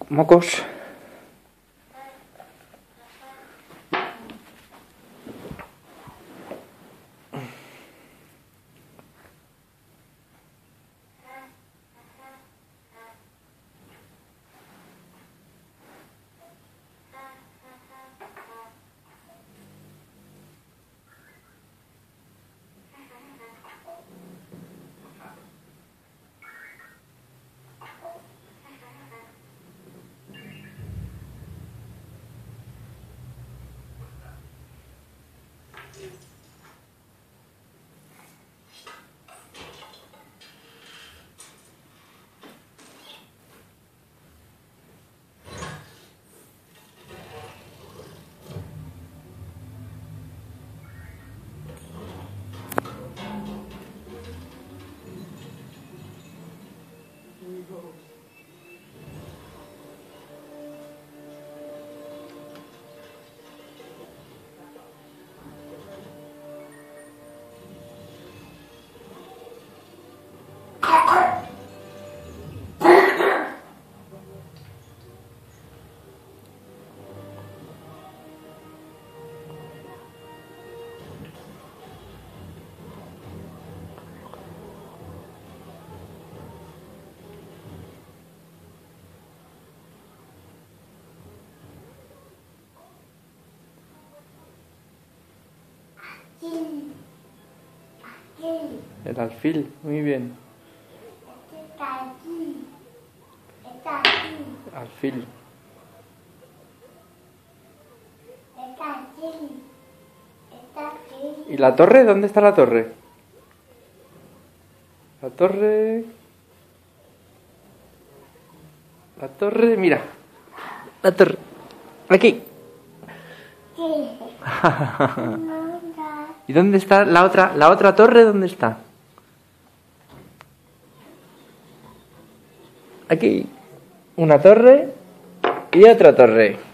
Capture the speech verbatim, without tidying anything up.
mocos. El alfil, muy bien. Está aquí. Está aquí. Alfil. Está aquí. Está aquí. ¿Y la torre? ¿Dónde está la torre? La torre... La torre, mira. La torre. Aquí. Sí. ¿Y dónde está la otra, la otra torre? ¿Dónde está? Aquí. Una torre y otra torre.